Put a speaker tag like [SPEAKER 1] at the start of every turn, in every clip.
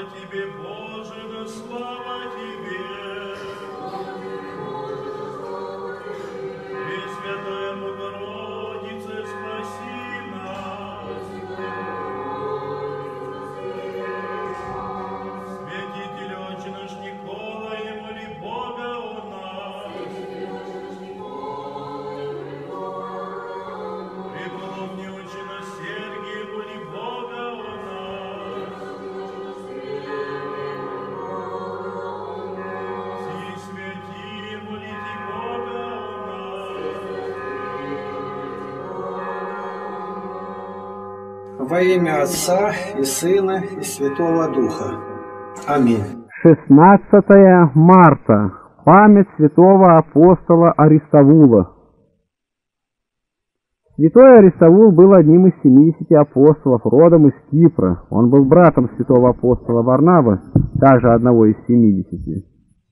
[SPEAKER 1] Тебе, Боже, да слава Тебе! Пресвятая Богородице, спаси нас! Святитель Отче наш Николай, моли Бога о нас! Преподобный Отче наш Сергий, моли Бога о нас! Все святые, молите Бога о нас!
[SPEAKER 2] Во имя Отца и Сына и Святого Духа. Аминь.
[SPEAKER 3] 16 марта. Память святого апостола Аристовула. Святой Аристовул был одним из 70 апостолов, родом из Кипра. Он был братом святого апостола Варнавы, также одного из 70.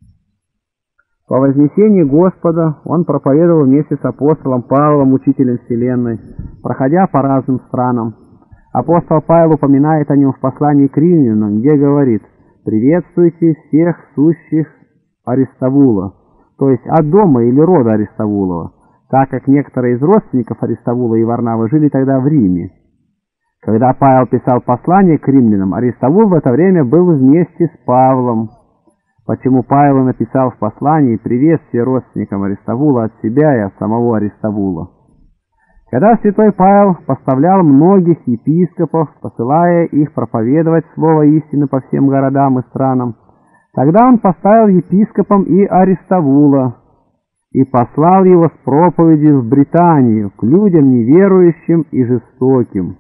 [SPEAKER 3] По вознесении Господа он проповедовал вместе с апостолом Павлом, учителем вселенной, проходя по разным странам. Апостол Павел упоминает о нем в послании к римлянам, где говорит: «Приветствуйте всех сущих Аристовула», то есть от дома или рода Аристовулова, так как некоторые из родственников Аристовула и Варнавы жили тогда в Риме. Когда Павел писал послание к римлянам, Аристовул в это время был вместе с Павлом. Почему Павел написал в послании приветствие родственникам Аристовула от себя и от самого Аристовула? Когда святой Павел поставлял многих епископов, посылая их проповедовать слово истины по всем городам и странам, тогда он поставил епископом и Аристовула и послал его с проповедью в Британию к людям неверующим и жестоким.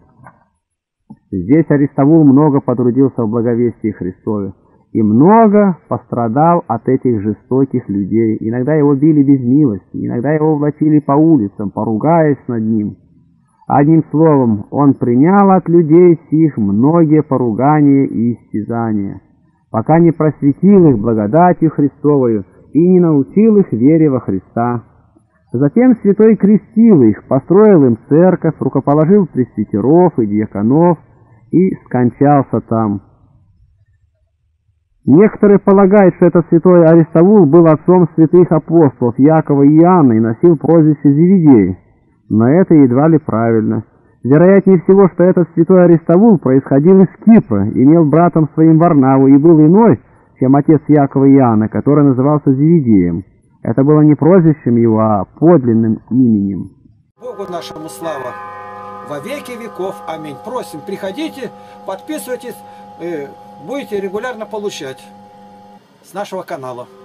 [SPEAKER 3] Здесь Аристовул много потрудился в благовестии Христове и много пострадал от этих жестоких людей. Иногда его били без милости, иногда его влачили по улицам, поругаясь над ним. Одним словом, он принял от людей сих многие поругания и истязания, пока не просветил их благодатью Христовою и не научил их вере во Христа. Затем святой крестил их, построил им церковь, рукоположил пресвитеров и диаконов и скончался там. Некоторые полагают, что этот святой Аристовул был отцом святых апостолов Якова и Иоанна и носил прозвище Зеведей, но это едва ли правильно. Вероятнее всего, что этот святой Аристовул происходил из Кипра, имел братом своим Варнаву и был иной, чем отец Якова и Иоанна, который назывался Зеведеем. Это было не прозвищем его, а подлинным именем.
[SPEAKER 2] Богу нашему слава во веки веков. Аминь. Просим, приходите, подписывайтесь, будете регулярно получать с нашего канала.